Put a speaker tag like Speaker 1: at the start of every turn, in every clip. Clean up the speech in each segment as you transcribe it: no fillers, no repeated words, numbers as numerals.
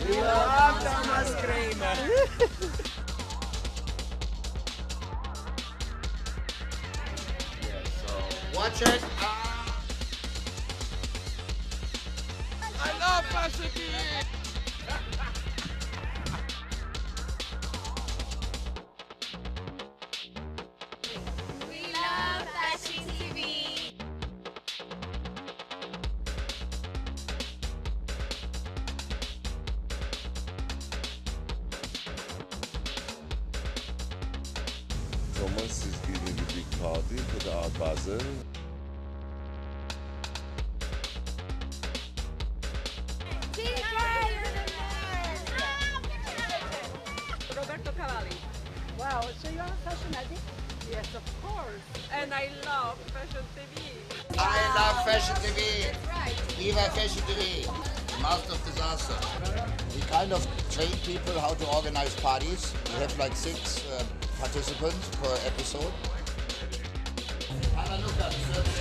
Speaker 1: love Thomas Kramer.
Speaker 2: Watch it.
Speaker 1: I love Fashion TV.
Speaker 3: We love Fashion TV.
Speaker 4: Thomas is giving a big party for the Art Basel.
Speaker 5: Roberto Cavalli.
Speaker 6: Wow, so you're a fashion addict?
Speaker 5: Yes, of course. And I love Fashion TV.
Speaker 2: I love Fashion TV.
Speaker 3: That's right.
Speaker 2: Viva Fashion TV. Master of disaster. We kind of train people how to organize parties. We have like 6 participants per episode. Anna Lukas,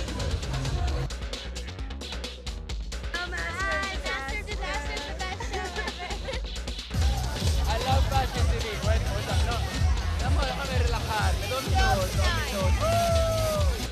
Speaker 1: I love Fashion TV. Wait, hold on. No. Déjame relajarme. 2 minutos, 2 minutos.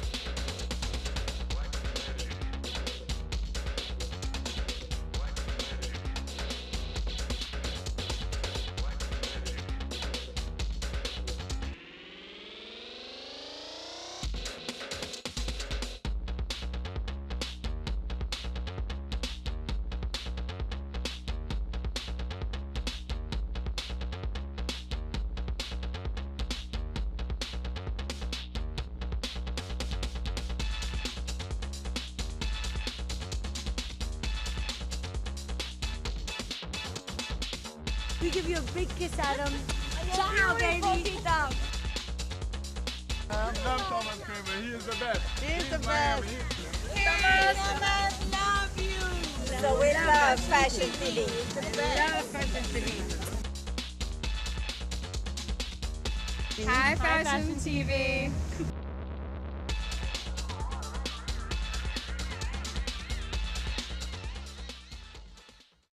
Speaker 6: We give you a big kiss, Adam. Ciao, baby.
Speaker 1: I love Thomas Kramer. He is the best.
Speaker 6: He is the
Speaker 1: Miami.
Speaker 6: best.
Speaker 3: Thomas, love you.
Speaker 6: So we love Fashion TV.
Speaker 5: Love Fashion TV.
Speaker 3: Hi, Fashion TV.